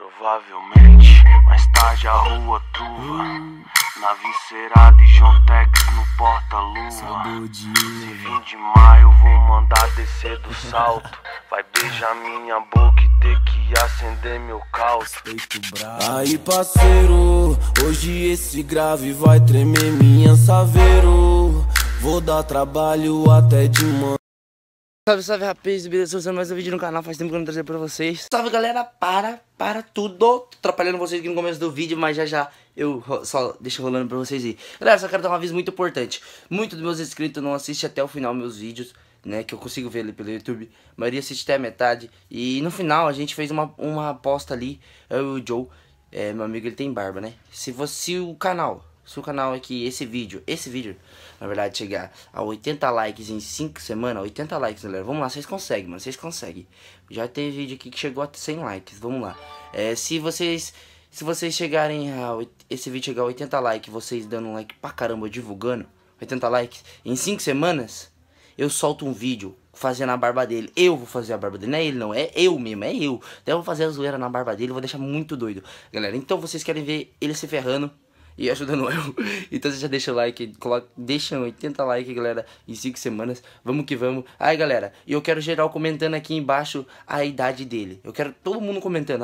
Provavelmente, mais tarde a rua truva, na viscerada e John Tex no porta-lua. Se vir de maio vou mandar descer do salto, vai beijar minha boca e ter que acender meu caldo. Aí parceiro, hoje esse grave vai tremer minha saveiro. Vou dar trabalho até de manhã. Salve, salve rapaz, beleza? Usando mais um vídeo no canal, faz tempo que eu não trazer pra vocês. Salve galera, para tudo. Tô atrapalhando vocês aqui no começo do vídeo, mas já eu só deixo rolando pra vocês aí. Galera, só quero dar um aviso muito importante. Muitos dos meus inscritos não assistem até o final meus vídeos, né, que eu consigo ver ali pelo YouTube. A maioria assiste até a metade. E no final a gente fez uma aposta ali, eu e o Joe, meu amigo, ele tem barba, né? Se o canal aqui, esse vídeo, na verdade, chegar a 80 likes em 5 semanas, 80 likes, galera, vamos lá, vocês conseguem, mano, vocês conseguem. Já tem vídeo aqui que chegou a 100 likes, vamos lá. Se vocês chegarem esse vídeo chegar a 80 likes, vocês dando um like pra caramba, divulgando, 80 likes, em 5 semanas, eu solto um vídeo fazendo a barba dele. Eu vou fazer a barba dele, não é ele não, é eu mesmo, é eu. Daí eu vou fazer a zoeira na barba dele, vou deixar muito doido, galera. Então vocês querem ver ele se ferrando e ajudando eu, então você já deixa o like, deixa 80 likes, galera, em 5 semanas, vamos que vamos. Aí galera, eu quero geral comentando aqui embaixo a idade dele, eu quero todo mundo comentando,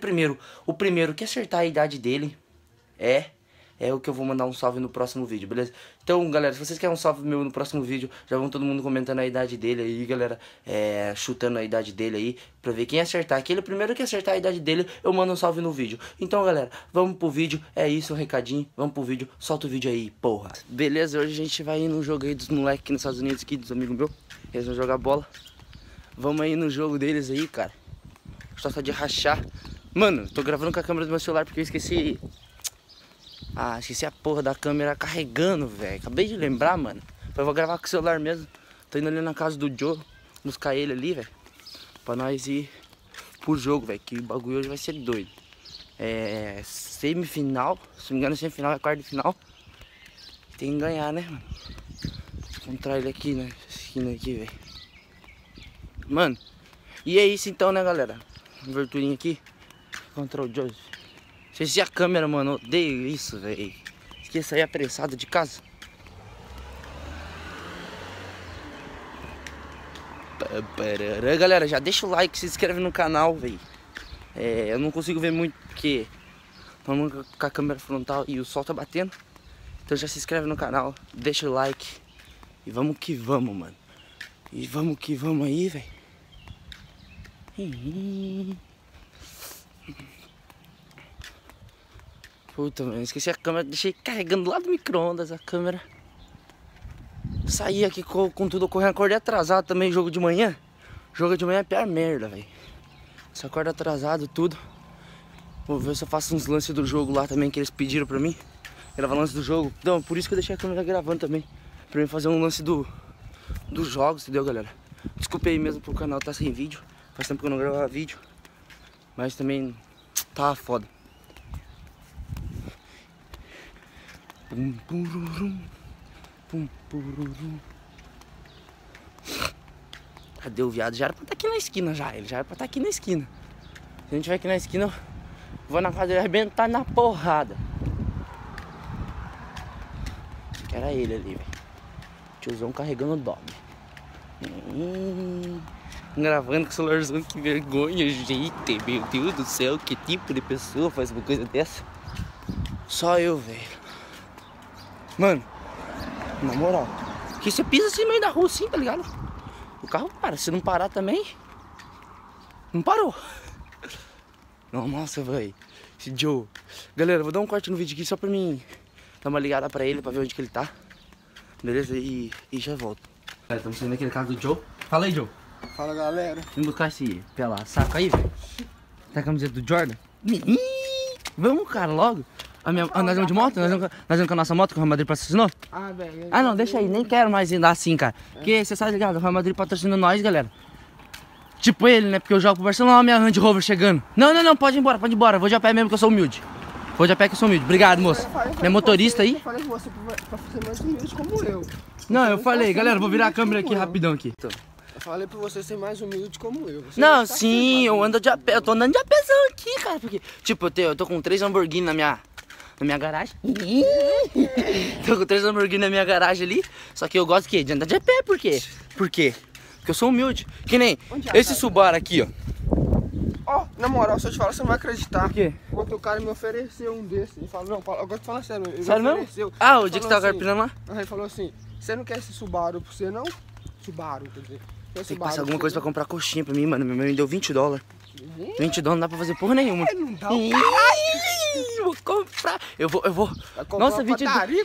o primeiro que acertar a idade dele é o que eu vou mandar um salve no próximo vídeo, beleza? Então, galera, se vocês querem um salve meu no próximo vídeo, já vão todo mundo comentando a idade dele aí, galera, chutando a idade dele aí, pra ver quem acertar. Aquele primeiro que acertar a idade dele, eu mando um salve no vídeo. Então, galera, vamos pro vídeo, é isso, o recadinho, vamos pro vídeo, solta o vídeo aí, porra. Beleza, hoje a gente vai ir no jogo aí dos moleques aqui nos Estados Unidos, aqui, dos amigos meus, eles vão jogar bola. Vamos aí no jogo deles aí, cara, só de rachar. Mano, tô gravando com a câmera do meu celular porque eu esqueci a porra da câmera carregando, velho. Acabei de lembrar, mano. Eu vou gravar com o celular mesmo. Tô indo ali na casa do Joe, buscar ele ali, velho, pra nós ir pro jogo, velho, que o bagulho hoje vai ser doido. Semifinal, se não me engano, semifinal é quarta de final. Tem que ganhar, né, mano? Vou encontrar ele aqui na esquina aqui, velho. Mano, e é isso então, né, galera? Aberturinha aqui contra o Joseph. Esqueci a câmera, mano, odeio isso, velho. Esqueci sair apressado de casa. Galera, já deixa o like, se inscreve no canal, velho. Eu não consigo ver muito porque estamos com a câmera frontal e o sol tá batendo. Então já se inscreve no canal, deixa o like. E vamos que vamos, mano. E vamos que vamos aí, velho. Puta, mano, esqueci a câmera, deixei carregando lá do micro-ondas a câmera. Saí aqui com tudo correndo, acordei atrasado também, jogo de manhã. Jogo de manhã é pior merda, velho. Você acorda atrasado, tudo. Vou ver se eu faço uns lances do jogo lá também, que eles pediram pra mim. Gravar lance do jogo. Então, por isso que eu deixei a câmera gravando também. Pra mim fazer um lance dos jogos, entendeu, galera? Desculpa aí mesmo pro canal tá sem vídeo. Faz tempo que eu não gravava vídeo. Mas também tava foda. Pum, pururum, pum, pururum. Cadê o viado? Já era pra estar aqui na esquina já. Ele já era pra estar aqui na esquina. Se a gente vai aqui na esquina, eu vou na casa dele arrebentar na porrada. Acho que era ele ali, velho. Tiozão carregando o dog. Gravando com o celularzão, que vergonha, gente. Meu Deus do céu, que tipo de pessoa faz uma coisa dessa? Só eu, velho. Mano, na moral, que você pisa assim no meio da rua assim, tá ligado? O carro para, se não parar também, não parou. Não, nossa, velho, esse Joe. Galera, vou dar um corte no vídeo aqui só pra mim dar uma ligada pra ele, pra ver onde que ele tá. Beleza? E já volto. Galera, estamos saindo aqui na casa do Joe. Fala aí, Joe. Fala, galera. Vamos buscar esse saco aí, velho. Tá a camiseta do Jordan? Vamos, cara, logo. Nós vamos de moto? Nós vamos com a nossa moto que o Real Madrid patrocinou? Velho. Ah, não, deixa aí, nem quero mais andar assim, cara. Porque você sabe, ligado? O Real Madrid patrocina nós, galera. Tipo ele, né? Porque eu jogo pro Barcelona, olha a minha Land Rover chegando. Não, pode ir embora, Vou de a pé mesmo que eu sou humilde. Vou de a pé que eu sou humilde. Obrigado, moço. Minha motorista aí. Eu falei com você pra ser mais humilde como eu. Não, eu falei, galera, vou virar a câmera aqui rapidão aqui. Eu falei pra você ser mais humilde como eu. Você Não, tá sim, eu sentado. ando de a pé. Eu tô andando de a pézão aqui, cara. Porque, tipo, eu tô com 3 Lamborghini na minha garagem. Tô com 3 Lamborghini na minha garagem ali. Só que eu gosto de andar de a pé, por quê? Por quê? Porque eu sou humilde. Que nem esse Subaru aqui, ó. Ó, na moral, se eu te falar, você não vai acreditar. Por quê? Ontem o cara me ofereceu um desse. Ele falou, não, Paulo, agora tu fala sério. Ele Sério me mesmo? ofereceu. Ah, o Ele dia que você falou tava assim, carpinando lá? Aí ele falou assim, você não quer esse Subaru pra você, não? Subaru, quer dizer. Tem que passar alguma coisa pra comprar coxinha pra mim, mano. Minha mãe me deu $20. 20 dólares não dá pra fazer porra nenhuma. Não dá Vou comprar. Eu vou. Vai comprar Nossa, uma 20 padaria,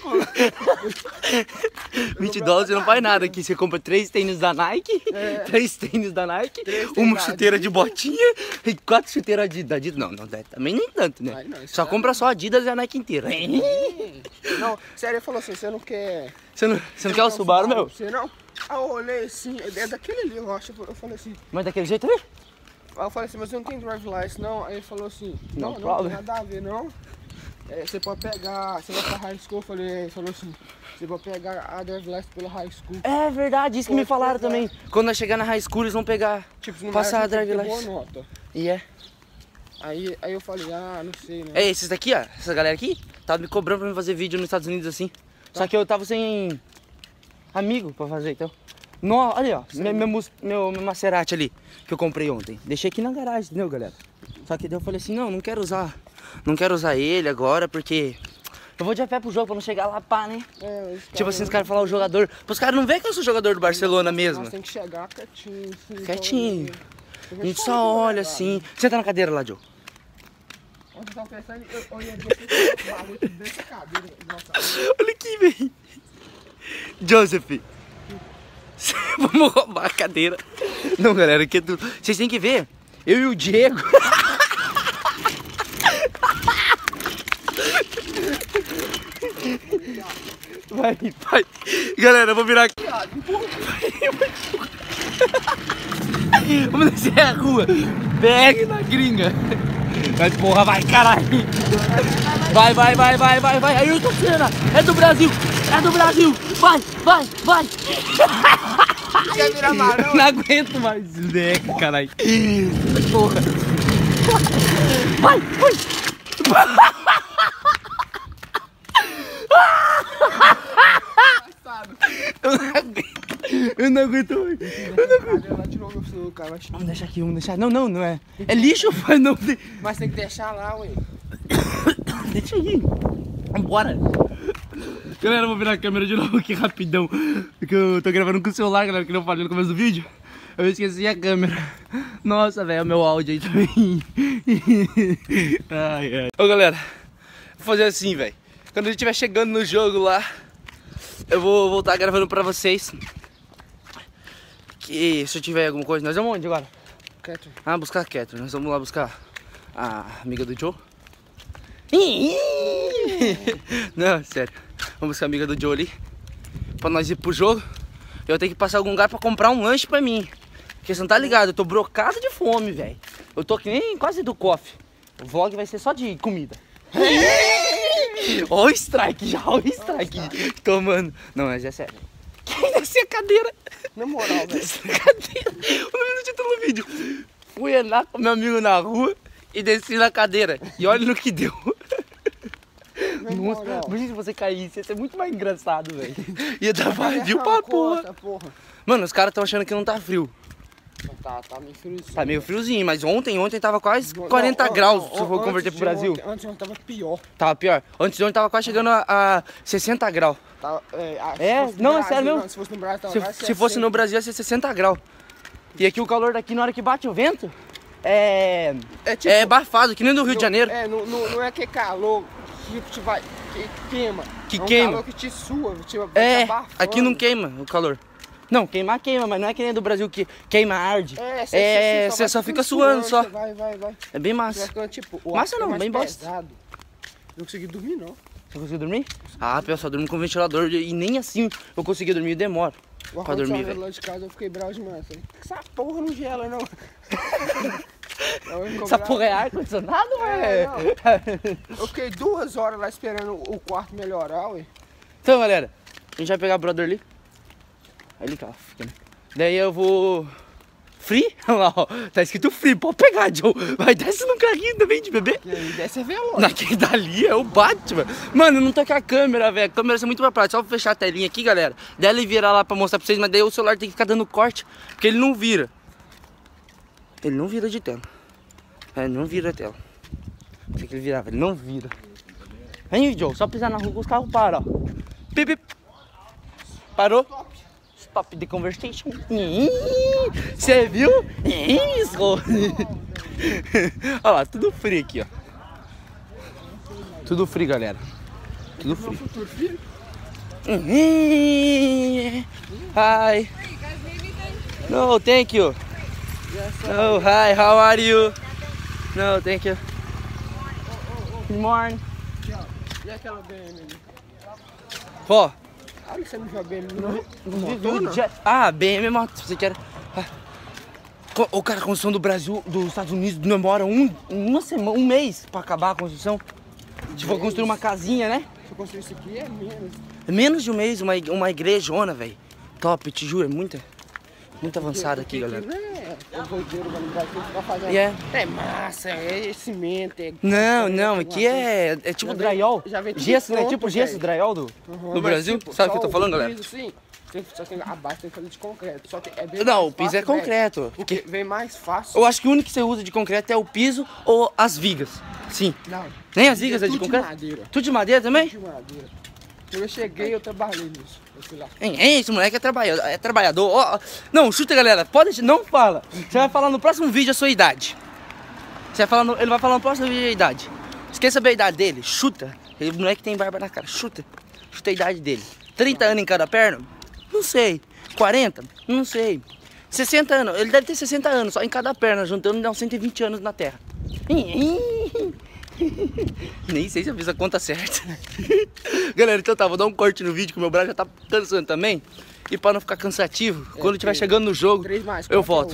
$20 você não faz nada aqui. Você compra 3 tênis da Nike, 3 tênis da Nike, 3 uma tênis da chuteira de botinha e 4 chuteiras da Adidas. Não, também nem tanto, né? Não, isso Só é- compra só a Adidas e a Nike inteira. Não, sério, ele falou assim, você não quer... Você não quer o Subaru, meu? Você não? Aí eu olhei assim, é daquele ali, eu acho. Eu falei assim, Mas daquele jeito ali? aí eu falei assim, mas eu não tenho drive license, não. Aí ele falou assim, No não tem problem. nada a ver, não. É, você pode pegar, você vai pra high school, eu falei, ele falou assim, você pode pegar a drive license pela high school. É verdade, isso que me Pode falaram pegar. também. Quando nós chegar na high school, eles vão pegar, Tipo, não passar a vai drive ter boa license. nota. E é. Aí eu falei, não sei, né? É, esses daqui, ó, essa galera aqui, tava me cobrando pra me fazer vídeo nos Estados Unidos assim. Só que eu tava sem amigo pra fazer, então. Não, olha, ó, meu Maserati ali, que eu comprei ontem. Deixei aqui na garagem, entendeu, galera? Só que daí eu falei assim, não quero usar ele agora, porque eu vou de a pé pro jogo pra não chegar lá, pá, né? Tipo assim, os caras falar o jogador, os caras não veem que eu sou jogador do Barcelona mesmo. Nós tem que chegar quietinho, assim. Quietinho. Então, A gente só olha assim. Senta na cadeira lá, Joe. Ontem eu tava pensando, eu ia ver esse barulho dessa cadeira. Nossa, Olha aqui, velho. Joseph. Vamos roubar a cadeira. Não, galera, aqui é tudo. Vocês têm que ver. Eu e o Diego. Vai. Galera, eu vou virar aqui. Vamos descer a rua. Pegue na gringa. Mas porra, vai, caralho. Vai. Ayrton Senna. É do Brasil. Vai. quer virar marão? Não aguento mais. Leque, caralho. Porra. Vai. Eu não aguento mais. Ela tirou meu celular, cara. Vamos deixar aqui, Não é. É lixo, pai, não. Mas tem que deixar lá, ué. Deixa aí. Vambora. Galera, eu vou virar a câmera de novo aqui rapidão. Porque eu tô gravando com o celular, galera, que eu falei no começo do vídeo. Eu esqueci a câmera. Nossa, velho, o meu áudio aí também. Ai. Ô, galera, vou fazer assim, velho. Quando a gente estiver chegando no jogo lá, eu vou voltar gravando pra vocês. Que se eu tiver alguma coisa, nós vamos onde agora? Quieto. Buscar a Catherine. Nós vamos lá buscar a amiga do Joe. Não, sério. Vamos buscar a amiga do Joe ali pra nós ir pro jogo. Eu tenho que passar algum lugar pra comprar um lanche pra mim. Porque você não tá ligado, eu tô brocado de fome, velho. Eu tô que nem quase do coffee. O vlog vai ser só de comida. Ó o strike já, ó o strike. Tomando. Não, mas é sério. Quem desceu a cadeira? Na moral, velho. Desceu a cadeira. O nome do título do vídeo. Fui andar com meu amigo na rua e desci na cadeira. E olha no que deu. Na Nossa, moral. imagina se você caísse, ia ser muito mais engraçado, velho. Ia dar vazio pra porra. Mano, os caras tão achando que não tá frio. Tá meio friozinho. Tá meio friozinho, mas ontem tava quase 40 graus, se eu for converter pro Brasil. Antes ontem tava pior. Tava pior. Antes de ontem tava quase chegando a 60 graus. Tava, Não, é sério mesmo. Não, se fosse no Brasil, tava quase Se fosse no Brasil, ia ser 60 graus. E aqui o calor daqui, na hora que bate o vento, é tipo, abafado, que nem do Rio de Janeiro. Não é que é calor que vai, que queima. Que é um queima. calor que te sua, te Aqui não queima o calor. Não, queimar queima, mas não é que nem do Brasil que queima, arde. Você só fica suando só. Vai. É bem massa. Ficando, tipo, Massa não, mais bem bosta. pesado. Não consegui dormir, não. Você conseguiu dormir? Ah, pessoal, durmo com ventilador e nem assim eu consegui dormir, demoro pra dormir, velho. Lá de casa eu fiquei bravo demais. Falei, essa porra não gela, não. Essa porra é ar-condicionado, ué? Eu fiquei 2 horas lá esperando o quarto melhorar, ué. Então, galera, a gente vai pegar o brother ali. Aí ele cá, fica, né? Daí eu vou... Free? Olha lá, ó. Tá escrito free. Pode pegar, Joe. Vai, desce no carrinho também de bebê. E aí desce é veloz. Naquele dali é o Batman. Mano, não tá com a câmera, velho. A câmera é muito pra prática. Só vou fechar a telinha aqui, galera. Daí ele virar lá pra mostrar pra vocês. Mas daí o celular tem que ficar dando corte. Porque ele não vira. Ele não vira de tela. Ele não vira a tela. Tem que ele virava. Ele não vira. Vem, Joe. Só pisar na rua que os carros param, ó. Pip, pip. Parou. Stop the conversation. Você viu? Isso. Olha lá, tudo free aqui, ó. Tudo free, galera. Tudo free. Hi. No, thank you. Oh, hi, how are you? No, thank you. Good morning. E aquela BM ali? Ó. Olha que você me viu a BM Ah, BM moto, você quer... O cara, a construção do Brasil, dos Estados Unidos, demora uma semana, um mês pra acabar a construção. Se for construir uma casinha, né? Se eu construir isso aqui é menos. É menos de um mês, uma igrejona, velho. Top, te juro, é muito avançado aqui, galera. É doideiro, mano, vai ficar fazendo. Yeah. É massa, é cimento, é... Não, aqui é tipo drywall. Já vem tudo Gesso, né? pronto, Tipo gesso, velho. drywall do Mas, Brasil. tipo, Sabe o que só eu tô falando, o galera? piso, sim, só tem abaixo tem que fazer de concreto. Só que é bem Não, mais o piso fácil, é concreto. velho, porque vem mais fácil. Eu acho que o único que você usa de concreto é o piso ou as vigas. Sim. Não. Nem as vigas é de Tudo concreto? madeira. Tudo de madeira também? De madeira. Quando eu cheguei, eu trabalhei nisso. Lá. Esse moleque é trabalhador. Ó, não, chuta, galera. Pode, não fala. Você vai falar no próximo vídeo a sua idade. Ele vai falar no próximo vídeo a idade. Você quer saber a idade dele? Chuta. O moleque tem barba na cara. Chuta. Chuta a idade dele. 30 anos em cada perna? Não sei. 40? Não sei. 60 anos. Ele deve ter 60 anos só em cada perna, juntando dá uns 120 anos na Terra. Nem sei se eu fiz a conta certa. Galera, então tá, vou dar um corte no vídeo que o meu braço já tá cansando também. E pra não ficar cansativo, quando estiver chegando no jogo, 3 mais 4 eu volto.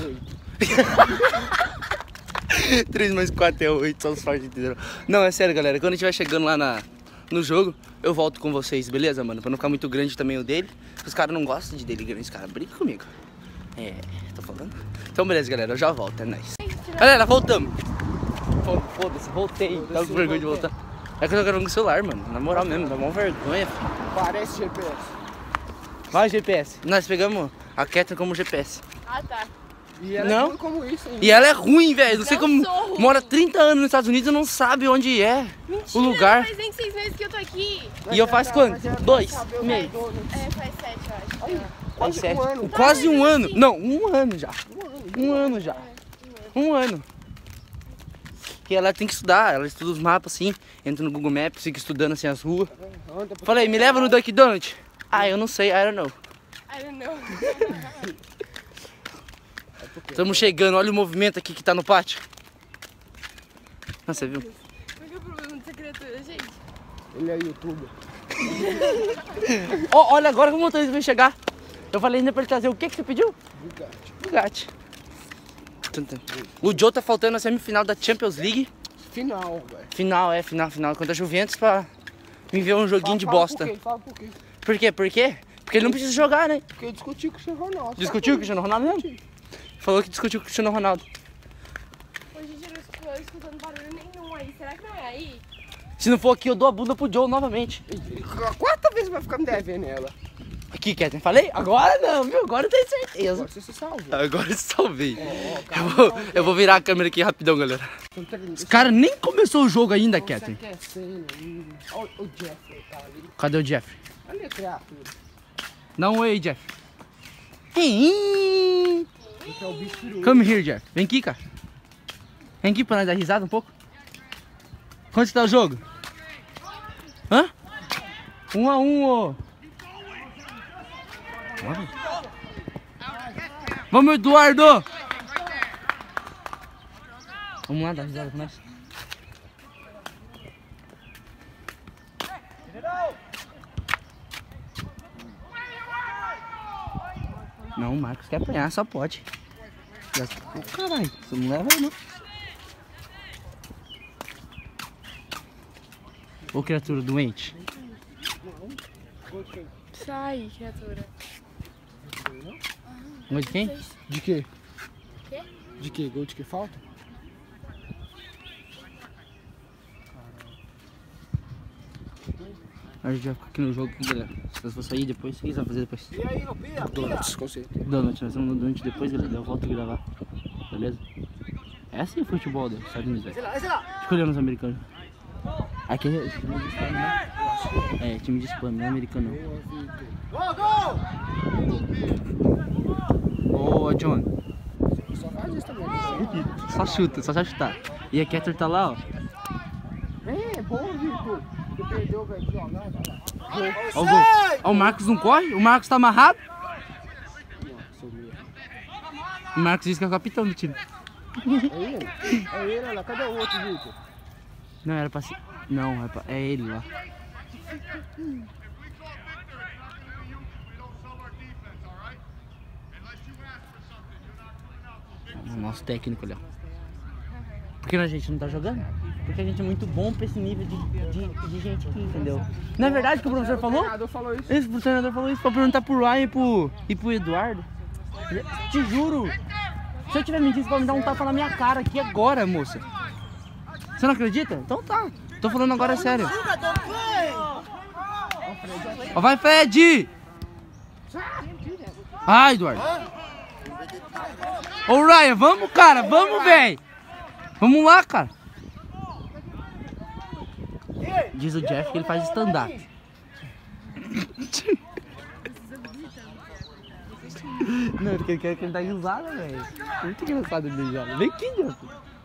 É 8. 3 mais 4 é 8, só os fortes entenderam. Não, é sério, galera, quando estiver chegando lá no jogo, eu volto com vocês, beleza, mano? Pra não ficar muito grande também o dele. Os caras não gostam de dele grande, os caras brigam comigo. É, tô falando. Então beleza, galera, eu já volto, é nóis. Galera, voltamos. Foda-se, voltei. Tava com vergonha de voltar. É que eu tô gravando com o celular, mano. Na moral mesmo, dá uma vergonha, filho. Parece GPS. Vai, GPS. Nós pegamos a Catherine como GPS. Ah, tá. E ela Não. é como isso ainda. E ela é ruim, velho. Não sei Não como. sou ruim. Mora 30 anos nos Estados Unidos e não sabe onde é Mentira, o lugar. faz nem 6 meses que eu tô aqui. E eu faço quanto? Mas ela não 2 sabe o meses. dono. É, faz 7, eu acho. Aí, Faz quase 7. um ano. Quase um ano. assim. Não, um ano já. Um ano já. Um ano. Que ela tem que estudar, ela estuda os mapas assim, entra no Google Maps, fica estudando assim as ruas. Anda pra- Falei, me leva no Dunkin' Donut? Ah, eu não sei, I don't know. I don't know. Estamos chegando, olha o movimento aqui que tá no pátio. Nossa, você viu? Qual que é o problema dessa criatura, gente? Ele é youtuber. Ó, olha agora que o motorista veio chegar. Eu falei ainda pra ele trazer o que você pediu? Bugatti. O Joe tá faltando a semifinal da Champions League. Final, velho. Final contra a Juventus pra me ver um joguinho de bosta. Fala por quê? Por quê? Por quê? Porque ele não precisa jogar, né? Porque eu discuti com o Cristiano Ronaldo. Discutiu com o Cristiano Ronaldo mesmo? Falou que discutiu com o Cristiano Ronaldo. Hoje eu não estou escutando barulho nenhum aí. Será que não é aí? Se não for aqui, eu dou a bunda pro Joe novamente. A quarta vez vai ficar me devendo ela. Aqui, Catherine, falei? Agora não, viu? Agora eu tenho certeza. Agora você se salvou. Agora eu salvei. Eu vou virar a câmera aqui rapidão, galera. Os caras nem começou o jogo ainda, Catherine. Olha o Jeffrey tá ali. Cadê o Jeffrey? Ali a criatura. Dá um oi, Jeff. Esse é o bicho peru. Come here, Jeff. Vem aqui, cara. Vem aqui pra nós dar risada um pouco. Quanto que tá o jogo? Hã? 1-1, ô. Vamos, Eduardo! Vamos lá dar risada com nós. Não, o Marcos quer apanhar, só pode. Oh, caralho, você não leva aí, não. Ô, criatura doente. Sai, criatura. Gol de quem? De quê? Quê? De quê? Gol de que falta? A gente vai ficar aqui no jogo, galera. Se vocês for sair depois, o que vocês vão fazer depois? Donuts, com certeza. Donut, nós vamos no Donut depois, galera. Eu volto a gravar. Beleza? É assim o futebol dos Estados Unidos, velho. Escolhendo os americanos. Aqui é time de spam, né? É, time de spam, não é americano não. Boa, John. Só faz isso também. Só chuta, só sabe chutar. E a Keter tá lá, ó. É bom, Vitor. Você perdeu, velho. Ó, não, tá lá. Ó o gol. Ó, o Marcos não corre? O Marcos tá amarrado? O Marcos disse que é o capitão do time. É ele, olha lá. Cadê o outro, Vitor? Não, era pra ser... Não, é ele lá. O nosso técnico ali, ó. Por que a gente não tá jogando? Porque a gente é muito bom pra esse nível de gente aqui, entendeu? Não é verdade que o professor falou? O treinador falou isso. Esse, o treinador falou isso pra perguntar pro Ryan e pro Eduardo. Te juro. Se eu tiver mentindo, você pode me dar um tapa na minha cara aqui agora, moça. Você não acredita? Então tá. Tô falando agora sério. Ó, vai, Fred! Ah, Eduardo. Ô, Ryan, vamos, cara. Vamos, velho. Vamos lá, cara. Diz o Jeff que ele faz stand-up. Não, porque ele quer que ele dá risada, velho. Muito engraçado ele beijar. Vem aqui, Jeff.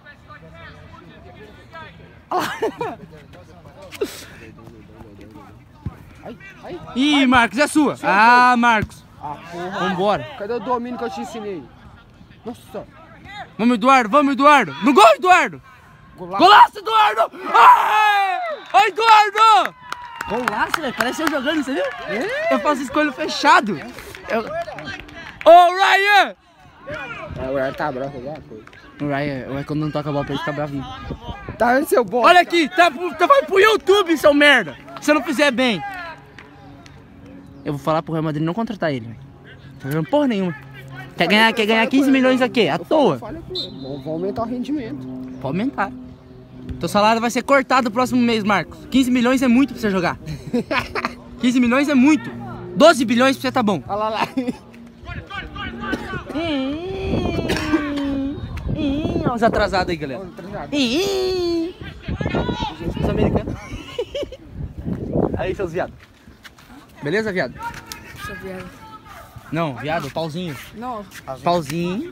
Ih, Marcos, é sua. Ah, Marcos. Ah, porra. Vambora. Cadê o domínio que eu te ensinei? Nossa. Vamos, Eduardo. Vamos, Eduardo. No gol, Eduardo. Golaço. Golaço, Eduardo. Ai! Ai, Eduardo. Golaço, velho. Parece eu jogando, você viu? Eu faço isso com o olho fechado. Ô, Ryan. É, o Ryan tá bravo agora, pô. O Ryan, quando não toca a bola pra ele, fica bravinho. Tá vendo seu bosta? Olha aqui, vai pro YouTube, seu merda. Se você não fizer bem. Eu vou falar pro Real Madrid não contratar ele, velho. Tá jogando porra nenhuma. Quer ganhar 15 milhões aqui, à toa. Falha com ele. Vamos aumentar o rendimento. Pode aumentar. Teu salário vai ser cortado no próximo mês, Marcos. 15 milhões é muito pra você jogar. 15 milhões é muito. 12 bilhões pra você tá bom. Olha lá. Olha os atrasados aí, galera. Os americanos. Aí, seus viados. Beleza, viado? Sou viado. Não, viado, pauzinho. Não. Pauzinho.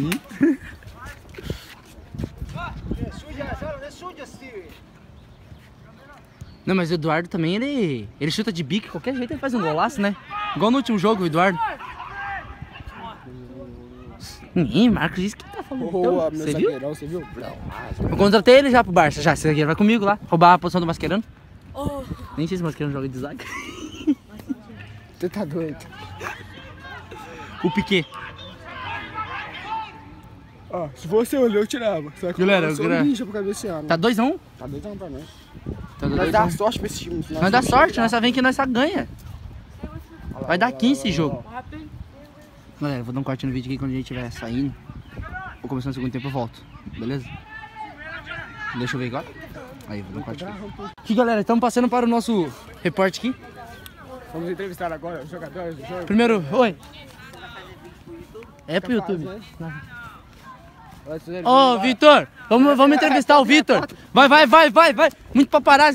Não, mas o Eduardo também, ele chuta de bico, qualquer jeito ele faz um golaço, né? Igual no último jogo, o Eduardo. Marcos disse que tá falando. Boa, Então, meu você viu? zagueirão, você viu? Eu contratei ele já pro Barça, já. Esse zagueiro vai comigo lá, roubar a posição do Mascherano. Oh. Nem sei se o Mascherano joga de zaga. Você tá doido. O Piquet. Ó, se você olhou, eu tirava. Só que Galera, eu sou ninja pro cabecear, né? Tá 2-1? Tá doidão pra nós. Tá Nós 2-1. dá sorte pra esse time. Nós dá sorte, nós só vem que nós só ganha. Vai dar 15 esse jogo. Galera, vou dar um corte no vídeo aqui quando a gente estiver saindo. Vou começar no segundo tempo, eu volto. Beleza? Deixa eu ver agora. Aí, vou dar um corte aqui. Aqui, galera, estamos passando para o nosso repórter aqui. Vamos entrevistar agora os jogadores do jogo. Primeiro, oi. É pro YouTube. Ô, Vitor, vamos entrevistar o Vitor. Vai. Muito paparazzi.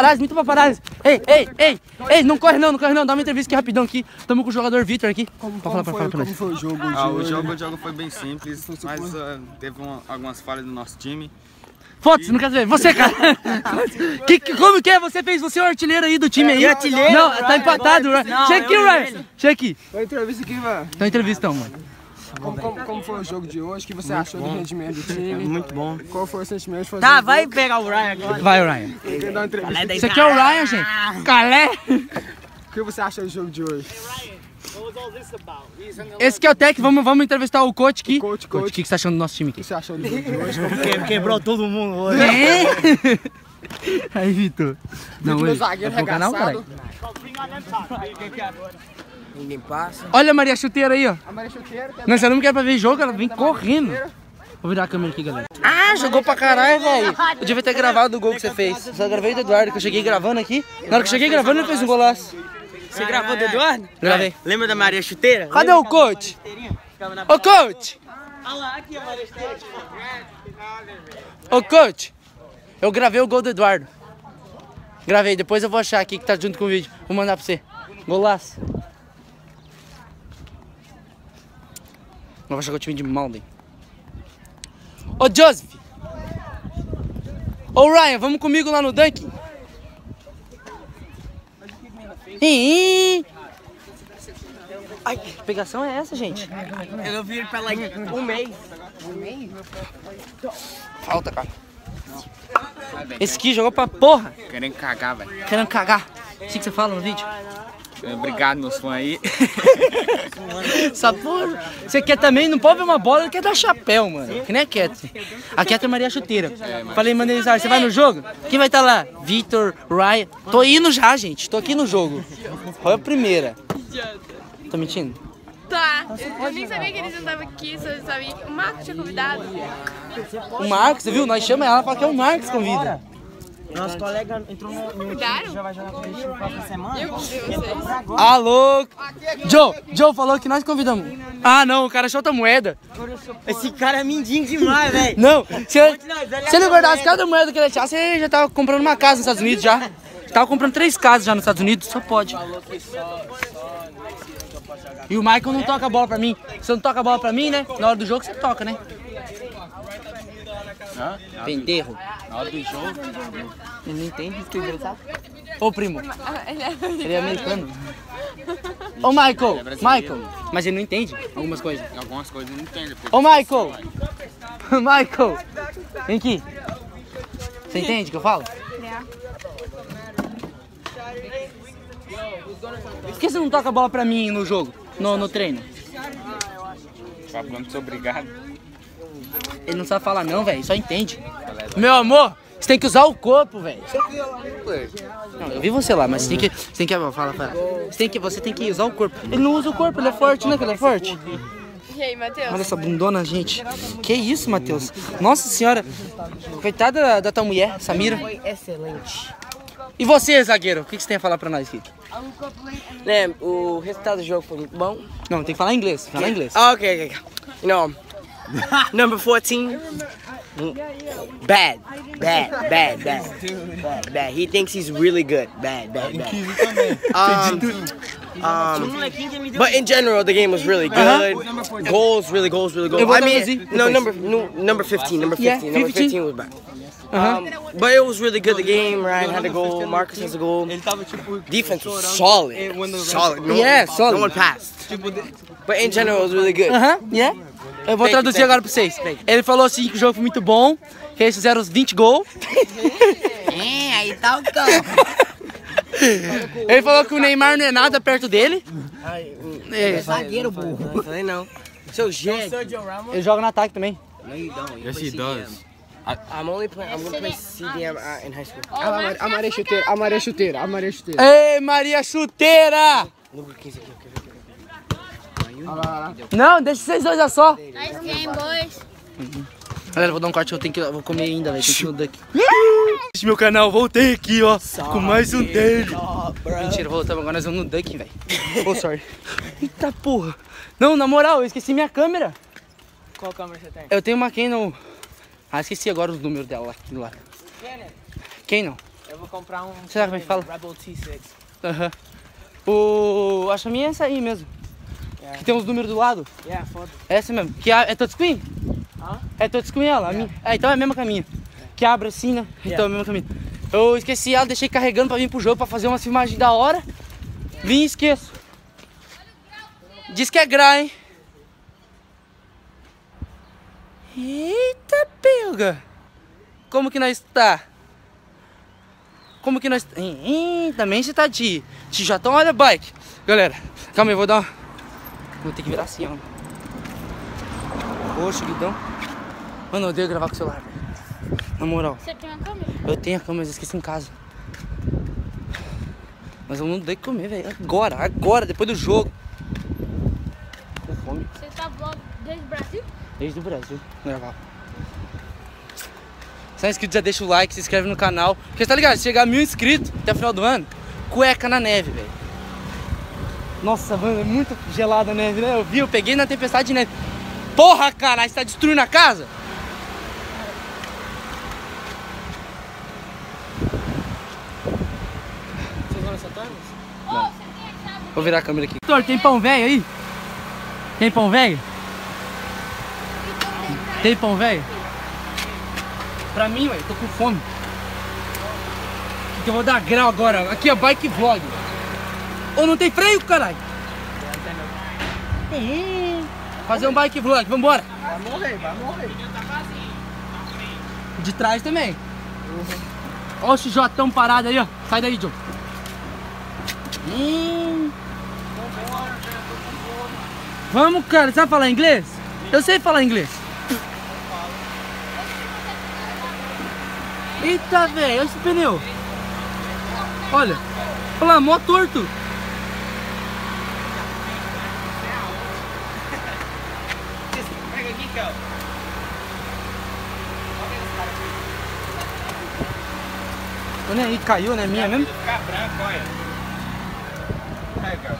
Ei, não corre não. Dá uma entrevista aqui rapidão aqui. Tamo com o jogador Vitor aqui. Como foi o jogo? O jogo foi bem simples, mas teve algumas falhas do nosso time. Foda-se, não quero ver. Você, cara. Como que é? Você é o artilheiro aí do time aí. Artilheiro? Não, tá empatado. Chega aqui, Ryan. Chega aqui. Foi entrevista aqui, mano. Tá entrevistão, mano. Como foi o jogo de hoje? O que você achou do rendimento do time? Muito bom. Qual foi o sentimento de fazer Tá, o vai jogo? pegar o Ryan agora. Vai, Ryan. Quer dar uma entrevista? Esse aqui é o Ryan, gente. Calé. O que você achou do jogo de hoje? Esse aqui é o Tec. Vamos entrevistar o coach aqui. Coach. O que você tá achando do nosso time O que aqui? você achou do jogo de hoje? Quebrou todo mundo hoje. Aí, Vitor. Não, Não, meu ele. zagueiro É pro canal, arregaçado. Ninguém passa. Olha a Maria Chuteira aí, ó. A Maria Chuteira. Nós não quer pra ver jogo, ela vem correndo. Vou virar a câmera aqui, galera. Ah, jogou pra caralho, velho. Eu devia ter gravado o gol que você fez. Só gravei do Eduardo, que eu cheguei gravando aqui. Na hora que eu cheguei gravando, ele fez um golaço. Você gravou do Eduardo? Gravei. Lembra da Maria Chuteira? Cadê o coach? Ô, coach! Olha lá, aqui a Maria Chuteira. Ô, coach! Eu gravei o gol do Eduardo. Gravei, depois eu vou achar aqui que tá junto com o vídeo. Vou mandar pra você. Golaço. Não vou jogar o time de Malden. Ô, Joseph! Ô, Ryan, vamos comigo lá no Dunkin'? Ai, que pegação é essa, gente? Eu vi ele pra lá um mês. Falta, cara. Esse aqui jogou pra porra. Querendo cagar, velho. Querendo cagar. Assim que você fala no vídeo? Obrigado, meus fãs aí. Essa porra. Você quer também, não pode ver uma bola, ele quer dar chapéu, mano. Que nem a Cat. A Cat é Maria Chuteira. Falei, mandei mensagem, você vai no jogo? Quem vai estar lá? Vitor, Ryan. Tô indo já, gente. Tô aqui no jogo. Foi a primeira. Tô mentindo? Tá. Eu nem sabia que eles não estavam aqui, só sabia que o Marcos tinha convidado. O Marcos, você viu? Nós chamamos ela, fala que é o Marcos que convida. Nosso colega entrou no time que já vai jogar com a gente no próximo semana. Eu convidei vocês. Alô? Joe falou que nós convidamos. Ah, não, o cara solta moeda. Esse cara é mindinho demais, velho. Não, se ele guardasse cada moeda que ele achasse, ele já tava comprando uma casa nos Estados Unidos já. Tava comprando 3 casas já nos Estados Unidos, só pode. E o Michael não toca a bola pra mim. Você não toca a bola pra mim, né? Na hora do jogo você toca, né? Pendeiro. Na hora do jogo. Ele não entende isso que ele sabe. Ô, primo. Ele é americano. Ô, Michael. Mas ele não entende algumas coisas. Algumas coisas não entende. Ô, Michael. Michael. Vem aqui. Você entende o que eu falo? Por que você não toca a bola pra mim no jogo? No treino? Falando que sou obrigado. Ele não sabe falar não, velho. Só entende. Meu amor, você tem que usar o corpo, velho. Não, eu vi você lá, mas você tem que fala. Você tem que usar o corpo. Ele não usa o corpo, ele é forte, né? Que ele é forte. E aí, Matheus? Olha essa bundona, gente. Que isso, Matheus? Nossa senhora. Coitada da tua mulher, Samira. Foi excelente. E você, zagueiro? O que você tem a falar pra nós aqui? Né, o resultado do jogo foi muito bom. Não, tem que falar inglês. Falar inglês. Okay. You know, number 14. Bad. He thinks he's really good. Bad. But in general, the game was really good. Goals, really goals. I mean, no, number 15. Number 15 was bad. But it was really good. The game, Ryan had a goal, Marcus has a goal. Defense was solid. Solid. No one passed. But in general, it was really good. Yeah. Eu vou traduzir agora pra vocês. Ele falou assim que o jogo foi muito bom, que eles fizeram os 20 gols. Aí tá o campo. Ele falou que o Neymar não é nada perto dele. Zagueiro burro. Falei não. Seu jeito. Ele joga no ataque também. Yes, he does. I'm gonna play CDM in high school. A Maria Chuteira. Ei, Maria Chuteira! Não, deixa vocês dois a só. Nice game, boys. Galera, vou dar um corte, vou comer ainda, velho. Tem que ir no Duck. Esse meu canal, voltei aqui, ó. Com mais um dele. Mentira, voltamos. Agora nós vamos no Duck, velho. Oh, sorry. Eita porra. Não, na moral, eu esqueci minha câmera. Qual câmera você tem? Eu tenho uma Canon. Ah, esqueci agora os números dela aqui do lado. Canon. Eu vou comprar um. Será como é que fala? Rebel T6. Aham. Acho que a minha é essa aí mesmo. Que tem os números do lado. Foda. Essa mesmo. Que é touchscreen? É touchscreen ela? Então é a mesma caminho. Que abre assim, né? Então é a mesma caminho. Eu esqueci ela, deixei carregando pra vir pro jogo, pra fazer uma filmagem da hora. Vim e esqueço. Diz que é gra, hein? Eita, pega! Como que nós tá? Também você tá de jatão, olha a bike. Galera, calma aí, vou dar uma... Vou ter que virar assim, ó. Poxa, guidão. Mano, eu odeio gravar com o celular, velho. Na moral. Você tem uma câmera? Eu tenho a câmera, mas esqueci em casa. Mas eu não dei que comer, velho. Agora, depois do jogo. gravar vlog desde o Brasil? Desde o Brasil. Gravar. Se é inscrito, já deixa o like, se inscreve no canal. Porque tá ligado? Se chegar a 1000 inscritos até o final do ano, cueca na neve, velho. Nossa, mano, é muito gelada a neve, né? Eu vi, eu peguei na tempestade de neve. Porra, caralho, você tá destruindo a casa? Vocês vão nessa torre? Não. Vou virar a câmera aqui. Vitor, tem pão velho aí? Tem pão velho? Tem pão velho? Pra mim, ué, tô com fome. Que eu vou dar grau agora. Aqui, ó, bike vlog. Ou não tem freio, caralho? Fazer um bike vlog, vambora. Vai morrer, vai morrer. De trás também. Ó o XJ parado aí, ó. Sai daí, Joe. Vamos, cara. Sabe falar inglês? Eu sei falar inglês. Eita, velho. Olha esse pneu. Olha. Olha lá, mó torto. Pega aqui, cara. Olha aí, caiu, né? Minha mesmo? Ficar branco, olha. Aí, cara.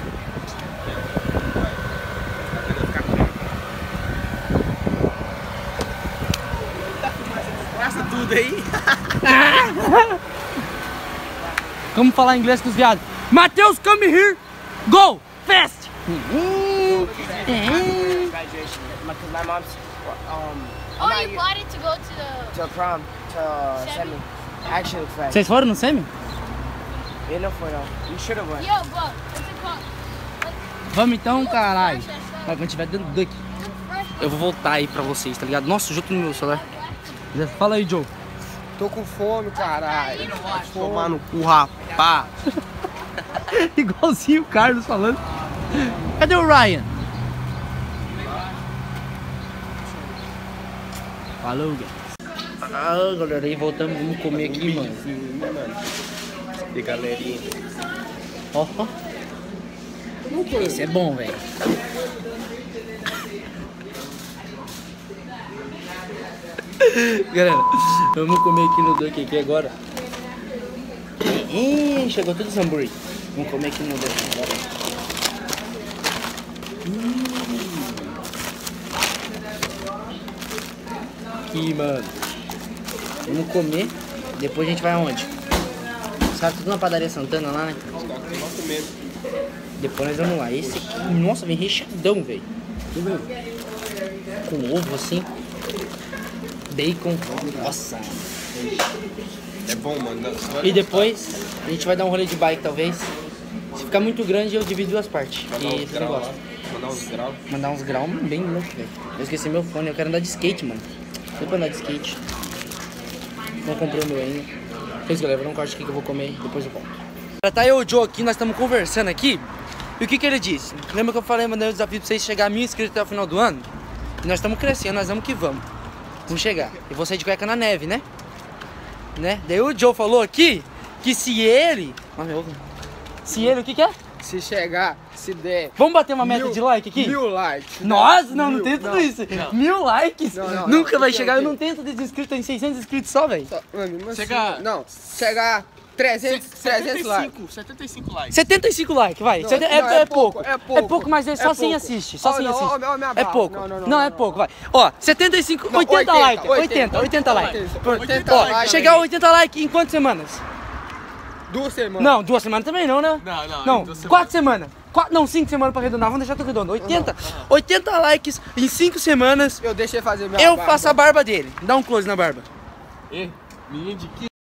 Passa tudo aí. Vamos falar inglês com os viados. Matheus, come here. Go, fast. My mom's Oh, you bought it to go to the... to prom, to semi. Actually, friend. Vocês foram no semi? Ele não foi, não. You should have went. Yo, but what's it called? Vamos então, caralho. Mas quando tiver dando daqui, eu vou voltar aí pra vocês, tá ligado? Nossa, junto no meu celular. Fala aí, Joe. Tô com fome, caralho. Tomar no cu, rapá. Igualzinho o Carlos falando. Cadê o Ryan? Falou, guys. Ah, galera, aí voltamos, vamos comer aqui, mano. De galerinha. Ó, ó. Esse é bom, velho. Galera, vamos comer aqui no Duck aqui agora. Chegou tudo os hambúrguer. Vamos comer aqui no Duck agora. Aqui, mano. Vamos comer. Depois a gente vai aonde? Sabe, tudo na padaria Santana lá, né? Depois nós vamos lá. Esse aqui, nossa, vem recheadão, velho. Com ovo assim. Bacon. Nossa. É bom, mano. E depois a gente vai dar um rolê de bike, talvez. Se ficar muito grande, eu divido duas partes. E você gosta. Mandar uns graus. Mandar uns graus bem louco, velho. Eu esqueci meu fone, eu quero andar de skate, mano. Fui pra andar de skate. Não comprei o meu ainda. Fez, galera, vou dar um corte aqui que eu vou comer e depois eu volto. Tá eu e o Joe aqui, nós estamos conversando aqui. E o que ele disse? Lembra que eu falei, mandei um desafio pra vocês chegar a 1000 inscritos até o final do ano? E nós estamos crescendo, nós vamos que vamos. Vamos chegar. E vou sair de cueca na neve, né? Daí o Joe falou aqui que se ele... Se ele, o que é? Se chegar, se der. Vamos bater uma meta de like aqui? 1000 likes. Nossa, não tem tudo isso. 1000 likes? Não, Nunca vai aqui, chegar. aqui. Eu não tenho tudo isso inscrito, tem 600 inscritos só, velho. Chegar. Não, chegar 300 likes. 75 likes. 75 likes, vai. Não, É pouco. é pouco. É pouco, mas é só É quem pouco. assiste. Só quem não, assiste. ó, minha É barra. pouco. Não, Não, é pouco, vai. Ó, 75, Não, 80 likes. 80 likes. 80 Ó, likes. chegar a 80 likes em quantas semanas? 2 semanas. Não, 2 semanas também não, né? Não, 4 semanas. 5 semanas pra arredondar. Vamos deixar tudo redondo. 80 likes em 5 semanas. Eu deixei fazer minha Eu barba. faço a barba dele. Dá um close na barba. Menino de que?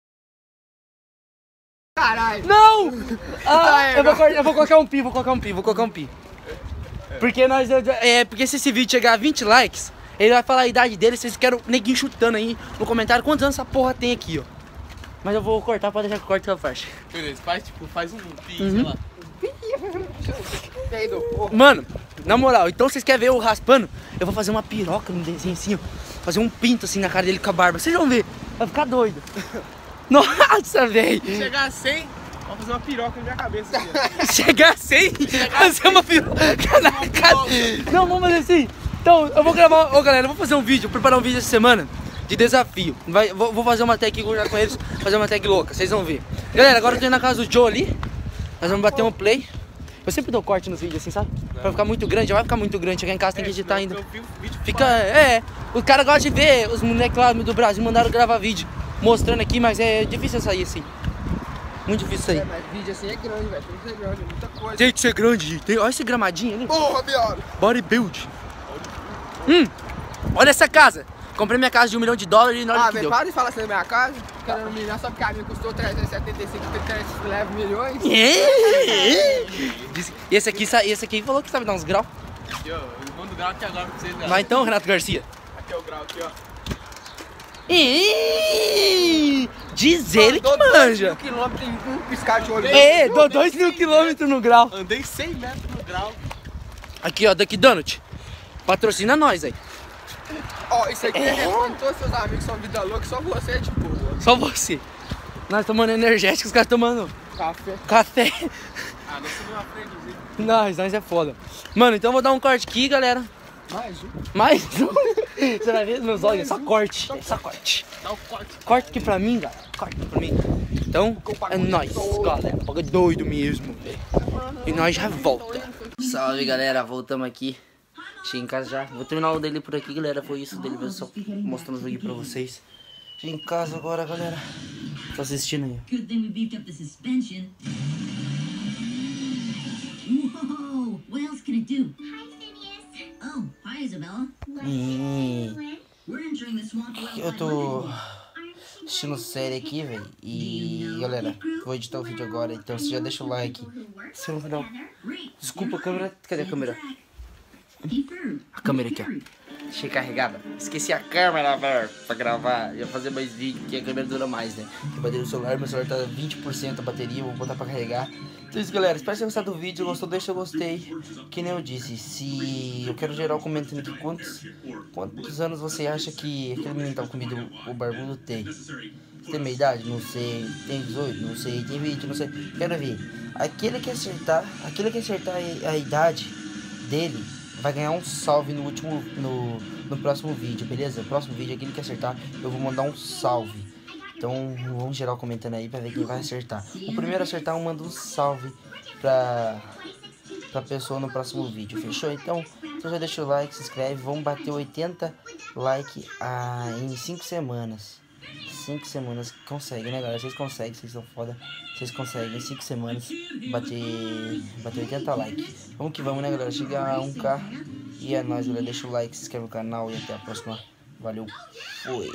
Caralho. Não! Tá, Eu vou colocar um pi. Porque porque se esse vídeo chegar a 20 likes, ele vai falar a idade dele, vocês querem o neguinho chutando aí no comentário quantos anos essa porra tem aqui, ó. Mas eu vou cortar, pode deixar que eu corte essa faixa. Beleza, faz um pi, sei lá. Mano, na moral, então vocês querem ver eu raspando? Eu vou fazer uma piroca no desenho assim, ó. Fazer um pinto assim na cara dele com a barba. Vocês vão ver, vai ficar doido. Nossa, velho. Chegar a 100, Vamos fazer uma piroca na minha cabeça aqui, ó. Chegar sem fazer uma piroca na casa. Não, vamos fazer assim. Então, eu vou gravar... Ô, galera, eu vou fazer um vídeo, preparar um vídeo essa semana de desafio. Vou fazer uma tag já com eles, fazer uma tag louca, vocês vão ver. Galera, agora eu tô indo na casa do Joe ali. Nós vamos bater um play. Eu sempre dou corte nos vídeos assim, sabe? Pra ficar muito grande, já vai ficar muito grande. Chegar em casa tem que editar ainda. Fica, o cara gosta de ver os moleques lá do Brasil mandaram gravar vídeo mostrando aqui, mas é difícil sair assim. Muito difícil sair. Mas vídeo assim é grande, velho. Tem que ser grande, muita coisa. Tem que ser grande. Olha esse gramadinho ali. Porra, viado. Bodybuild. Olha essa casa. Comprei minha casa de $1 milhão e olha o que deu. Para de falar assim da minha casa. Querendo milhão só porque a minha custou 375, 300 leva milhões. E esse aqui falou que sabe dar uns graus. Aqui, ó. Eu mando grau aqui agora pra vocês. Vai então, Renato Garcia. Aqui é o grau, aqui, ó. Diz ele que manja. 2.000 km em um piscar de olho. Dou 2.000 km no grau. Andei 100 metros no grau. Aqui, ó, Duck Donut. Patrocina nós aí. Ó, isso aqui é quando todos seus amigos são vida louca, só você é de boa. Só você. Nós tomando energético, os caras tomando café. Ah, nós somos uma frente. Nós é foda. Mano, então eu vou dar um corte aqui, galera. Mais um? Você vai ver meus olhos, só corte. Só corte. Dá o corte. Corte aqui pra mim, galera. Corte aqui pra mim. Então, é nóis, galera. Paga doido mesmo, velho. E nós já volta. Salve, galera. Voltamos aqui. Cheguei em casa já. Vou terminar o dele por aqui, galera. Foi isso dele mesmo, só mostrando aqui pra vocês. Cheguei em casa agora, galera. Tô assistindo aí. Good thing we beefed up the suspension. Whoa, what else can it do? Oh, hi Isabella. We're entering the swamp. Eu tô assistindo série aqui, velho. E galera, vou editar o vídeo agora. Então você já deixa o like. Se não final. Desculpa a câmera. Cadê a câmera? A câmera aqui, ó. Deixei carregada. Esqueci a câmera, velho, pra gravar. Ia fazer mais vídeo, porque a câmera dura mais, né? Eu bateria o celular, meu celular tá 20% a bateria, vou botar pra carregar. Então é isso, galera. Espero que tenham gostado do vídeo. Gostou? Deixa o gostei. Que nem eu disse, se eu quero geral comentando aqui quantos anos você acha que aquele menino tá comido, o barbudo tem. Você tem meia idade? Não sei. Tem 18? Não sei. Tem 20? Não sei. Quero ver. Aquele que acertar a idade dele vai ganhar um salve no próximo vídeo, beleza? No próximo vídeo, aquele que acertar, eu vou mandar um salve. Então, vamos geral comentando aí pra ver quem vai acertar. O primeiro a acertar, eu mando um salve pra pessoa no próximo vídeo, fechou? Então já deixa o like, se inscreve. Vamos bater 80 likes em 5 semanas. 5 semanas, consegue, né, galera? Vocês conseguem, vocês são foda. Vocês conseguem em 5 semanas bater 80 likes. Vamos que vamos, né, galera? Chegar a 1k. E é nóis, galera. Deixa o like, se inscreve no canal e até a próxima. Valeu. Fui.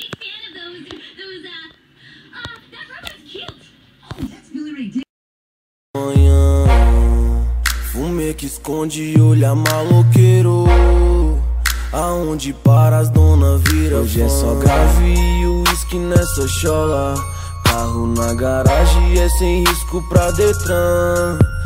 Manhã, fumê que esconde olha maloqueiro. Aonde para as dona vira. Hoje é só grave e uísque nessa chola. Carro na garagem é sem risco pra Detran.